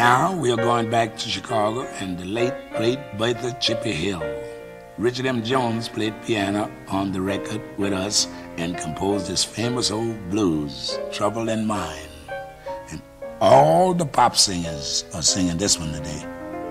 Now we are going back to Chicago and the late, great Bertha Chippie Hill. Richard M. Jones played piano on the record with us and composed his famous old blues, Trouble in Mind. And all the pop singers are singing this one today.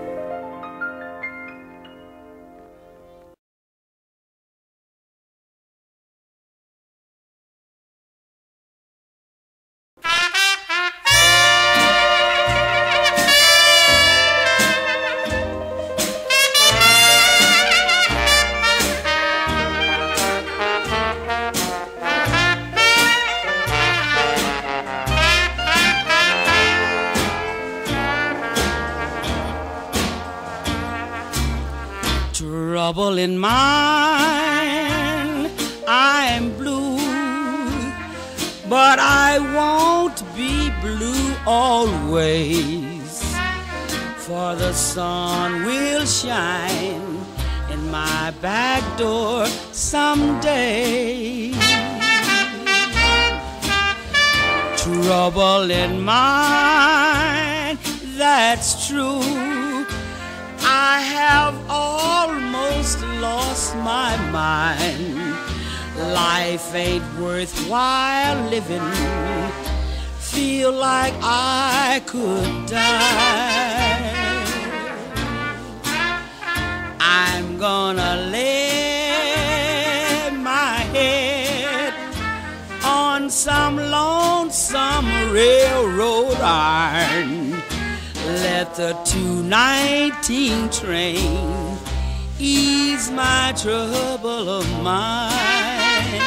Trouble in mind, I'm blue, but I won't be blue always, for the sun will shine in my back door someday. Trouble in mind, that's true. I have almost lost my mind. Life ain't worthwhile living. Feel like I could die. I'm gonna lay my head on some lonesome railroad iron. Let the 219 train ease my trouble of mind.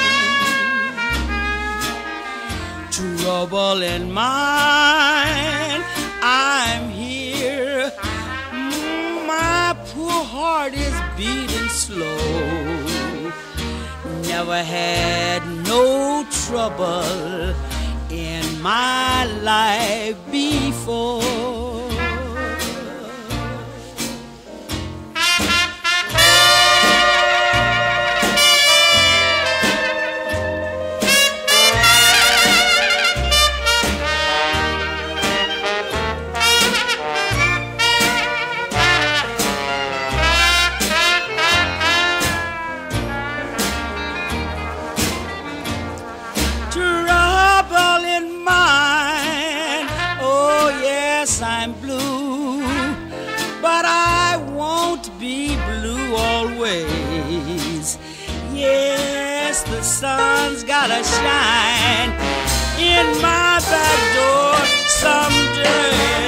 Trouble in mind, I'm here. My poor heart is beating slow. Never had no trouble in my life before. I'm blue, but I won't be blue always. Yes, the sun's gotta shine in my back door someday.